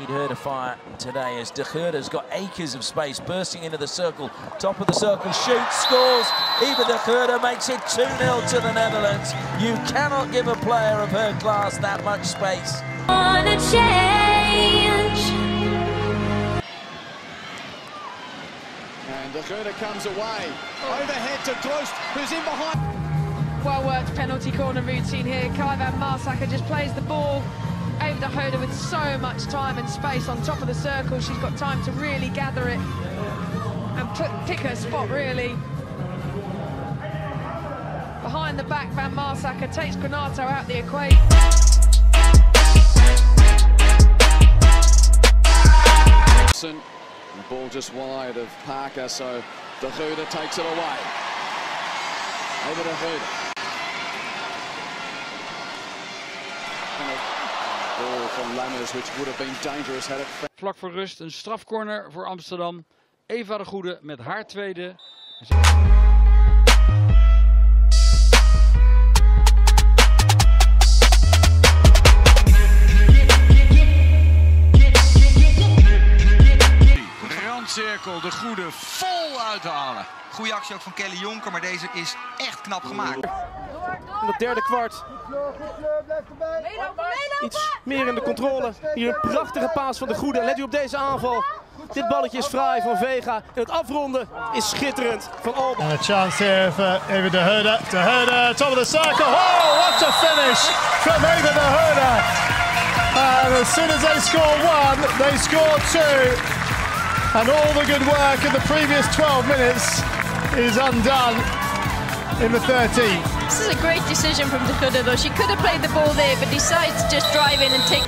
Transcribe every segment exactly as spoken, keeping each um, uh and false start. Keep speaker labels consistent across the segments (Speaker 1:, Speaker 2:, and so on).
Speaker 1: need her to fire today as De Geurder's got acres of space, bursting into the circle, top of the circle, shoots, scores. Eva De Geurder makes it two nil to the Netherlands. You cannot give a player of her class that much space.
Speaker 2: On a change.
Speaker 3: And De Geurder comes away. Overhead to Drost, who's in behind.
Speaker 4: Well worked penalty corner routine here. Kai van Marsacker just plays the ball over De Geurder with so much time and space on top of the circle. She's got time to really gather it and put, pick her spot, really. Behind the back, Van Marsacker takes Granato out the equation.
Speaker 3: The ball just wide of Parker, so De Geurder takes it away. Over De Geurder. Ball from Lammers, which would have been dangerous had it.
Speaker 5: Vlak voor rust een strafcorner voor Amsterdam. Eva de Goede met haar tweede.
Speaker 6: Randcirkel, De Goede vol uithalen.
Speaker 7: Goeie actie ook van Kelly Jonker, maar deze is echt knap gemaakt.
Speaker 8: In het derde kwart. Iets meer in de controle. Hier een prachtige paas van De Goede. Let u op deze aanval. Dit balletje is fraai van Vega. En het afronden is schitterend van Alba.
Speaker 9: And a chance here for Eva De Geurder. De Geurder, top of the circle. Oh, what a finish from Eva De Geurder. And as soon as they score one, they score two. And all the good work in the previous twelve minutes is undone in the thirteen.
Speaker 10: This is a great decision from De Geurder though. She could have played the ball there, but decides to just drive in and take.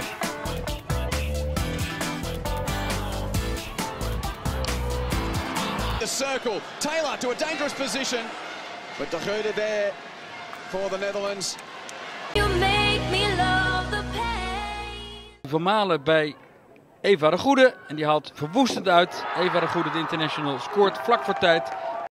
Speaker 3: The circle, Taylor to a dangerous position, but De Geurder there for the Netherlands.
Speaker 2: You make me love the pain.
Speaker 5: Van Malen bij Eva de Goede en die haalt verwoestend uit. Eva de Goede, de international, scoort vlak voor tijd.